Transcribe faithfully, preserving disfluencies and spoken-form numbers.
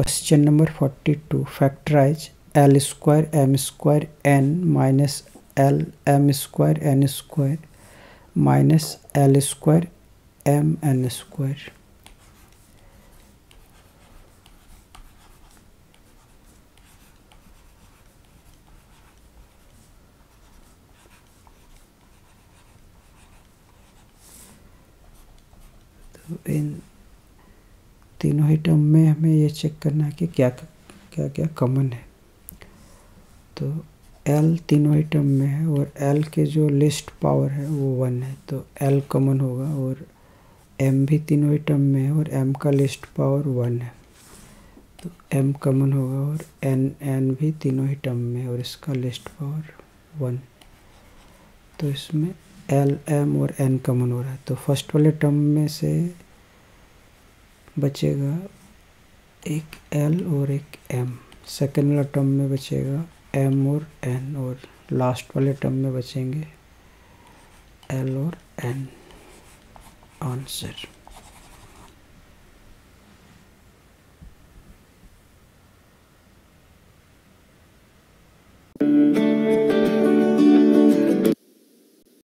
Question number forty two, factorise L square M square N minus L M square N square minus L square M N square. तो इन तीनों ही term में हमें ये check करना है कि क्या क्या क्या कॉमन है। तो L तीनों ही टर्म में है और L के जो लिस्ट पावर है वो वन है, तो L कॉमन होगा। और M भी तीनों ही टर्म में है और M का लिस्ट पावर वन है, तो M कॉमन होगा। और N N भी तीनों ही टर्म में है और इसका लिस्ट पावर वन, तो इसमें L M और N कॉमन हो रहा है। तो फर्स्ट वाले टर्म में से बचेगा एक L और एक M, सेकेंड वाला टर्म में बचेगा M और N, और लास्ट वाले टर्म में बचेंगे L और N। आंसर।